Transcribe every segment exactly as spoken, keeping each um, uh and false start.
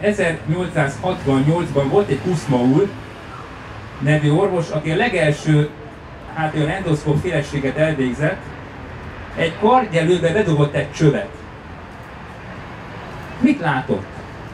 ezernyolcszázhatvannyolcban volt egy Kuszmaul nevű orvos, aki a legelső, hát olyan endoszkóp féleséget elvégzett, egy kargyelőbe bedobott egy csövet. Mit látott?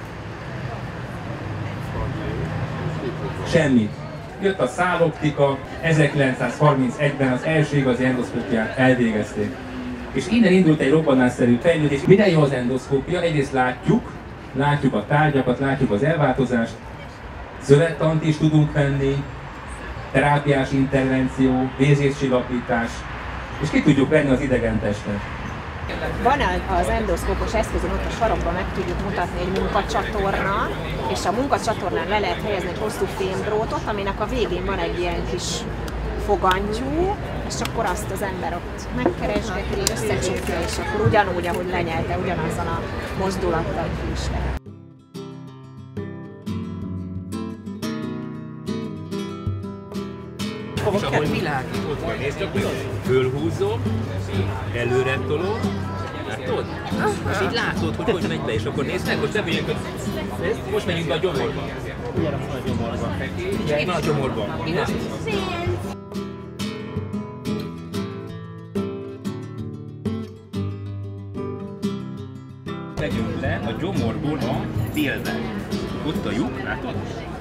Semmit. Jött a száloptika, ezerkilencszázharmincegyben az első igazi endoszkópiát elvégezték. És innen indult egy robbanásszerű fejlődés. Mire jó az endoszkópia? Egyrészt látjuk, látjuk a tárgyakat, látjuk az elváltozást, szövettant is tudunk venni, terápiás intervenció, vézéscsillapítás, és ki tudjuk venni az idegen testet. Van az endoszkópos eszközön, ott a sarokban meg tudjuk mutatni egy munkacsatorna, és a munkacsatornán le lehet helyezni egy hosszú fémdrótot, aminek a végén van egy ilyen kis fogantyú, és akkor azt az ember ott megkeresgeti, összecsukja, és akkor ugyanúgy, ahogy lenyelte, ugyanazzal a mozdulattal ki is lehet. És ahogy világított van, nézd, akkor fölhúzom, előre tolom, látod? És így látod, hogy hogy megy be, és akkor nézd meg, hogy te megyünk, most megyünk be a gyomorba. Ugye van a gyomorba. Ugye van a gyomorba. Megyünk le a gyomorból a délbe. Ott a lyuk, látod?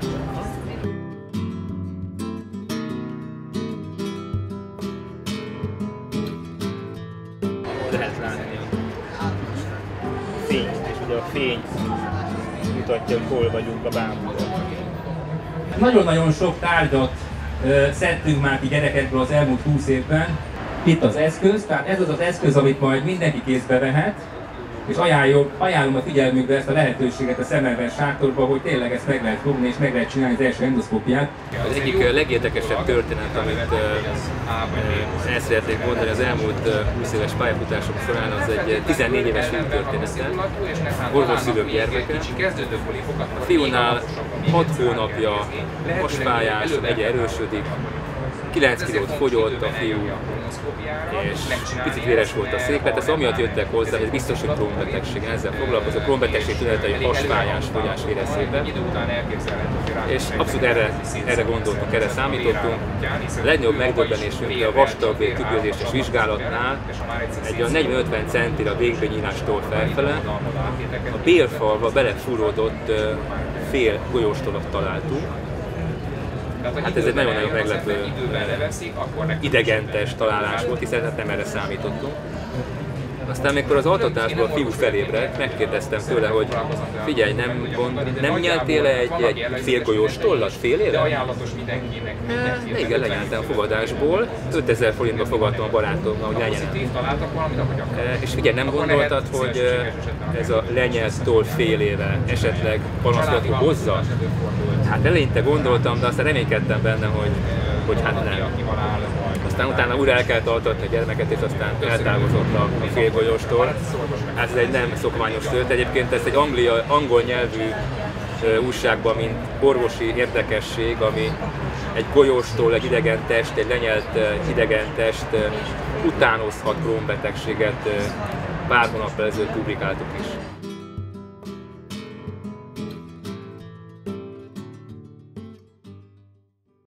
Lehet látni a fényt, és ugye a fény mutatja, hogy hol vagyunk a bábúban. Nagyon-nagyon sok tárgyat ö, szedtünk már ki gyerekekből az elmúlt húsz évben. Itt az eszköz, tehát ez az az eszköz, amit majd mindenki kézbe vehet, és ajánlom, ajánlom a figyelmükbe ezt a lehetőséget a Szemmelweis sátorba, hogy tényleg ezt meg lehet fogni és meg lehet csinálni az első endoszkópiát. Az egyik legérdekesebb történet, amit uh, el szeretnék mondani az elmúlt uh, húsz éves pályafutásom során, az egy tizennégy éves fiú története, orvosszülők gyermeke. A fiúnál hat hónapja hasfájás, egyre erősödik, kilenc kilót fogyott a fiú, és picit véres volt a széklet, ezt amiatt jöttek hozzá, ez biztos, hogy Crohn-betegség, ezzel foglalkozó Crohn-betegség tünetei hasfájás, fogyás éreztében. És abszolút erre, erre gondoltunk, erre számítottunk. A legnagyobb megdöbbenésünk a vastag tükrözéses vizsgálatnál egy a negyven-ötven centire végbényílástól felfele a bélfalba belefúródott fél golyóstolat találtunk. Hát ez egy nagyon-nagyon meglepő idegentes találás volt, hiszen hát nem erre számítottunk. Aztán amikor az altatásból a fiú felébredt, megkérdeztem tőle, hogy figyelj, nem, gond, nem nyeltél egy, egy félgolyós tollat fél éve? E, igen, lenyeltem a fogadásból, ötezer forintba fogadtam a barátomnak, hogy lenyeltem. E, és figyelj, nem gondoltad, hogy ez a lenyelt toll fél éve esetleg panaszolatot hozza? Hát eleinte gondoltam, de aztán reménykedtem benne, hogy, hogy hát nem. Aztán utána újra el kellett altatni a gyermeket, és aztán eltávozott a félgolyóstól. Hát ez egy nem szokványos történet. Egyébként ezt egy anglia, angol nyelvű újságban, mint orvosi érdekesség, ami egy golyóstól egy idegen test, egy lenyelt idegen test utánozhat Crohn-betegséget, pár hónappal ezelőtt publikáltuk is.